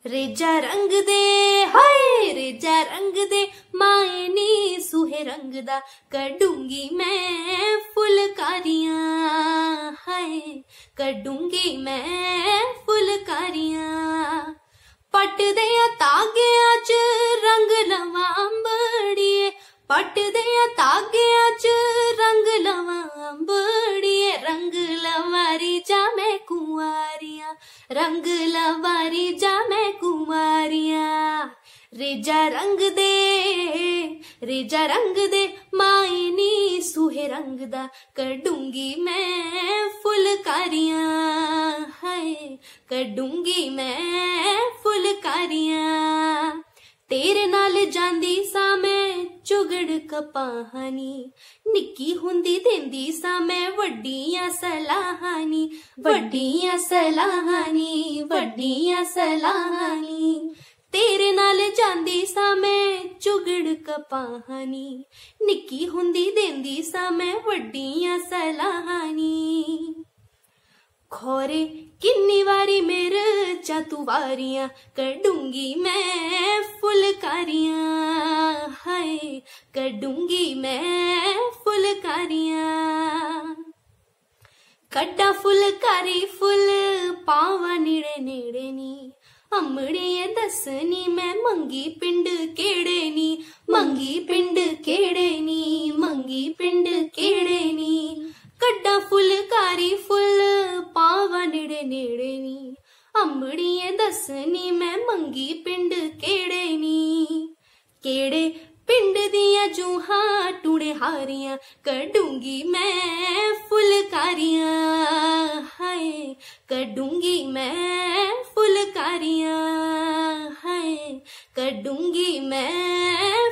रेजा रंग दे हाय रेजा रंग दे माए नी सुहे रंग दा करूंगी मैं फुलकारियां हाय करूंगी मैं फुलकारियां पट दे तागियां च रंग लवां अंबड़िए पट दे तागियां च रंग लवां अंबड़िए रंग लवारी जा मैं कुंवारियां रंग लवारी जा मैं कुंवारियां रेजा रंग दे माए नी सुहे रंग दा करूंगी मैं फुलकारियां हाय करूंगी मैं फुलकारियां तेरे नाल जांदी सा मैं चुगड़ कपाहानी निक्की हुंदी देंदी सा मैं वड्डियां सलाहानी वड्डियां सलाहानी वड्डियां सलाहानी तेरे नाल जांदी सा मैं चुगड़ कपाहानी निक्की हुंदी देंदी सा मैं वड्डियां सलाहानी खोरे किन्नी वारी मेरे चातू वारियां करूंगी मैं फुलकारियां हाय करूंगी मैं फुलकारियां कड्डा फुलकारी फुल पावा नेड़े नेड़े नी अमड़िए दसनी मैं मंगी पिंड केड़े नी मंगी पिंड केड़े नी मंगी पिंड केड़े नी कड्डा फुलकारी फुल पावा नेड़े नेड़े नी अमड़िए दसनी मैं मंगी पिंड केड़े नी केड़े पिंड दिया जूहां टूड़े हारियां करूंगी मैं फुलकारियां हाय करूंगी मैं फुलकारियां हाय करूंगी मैं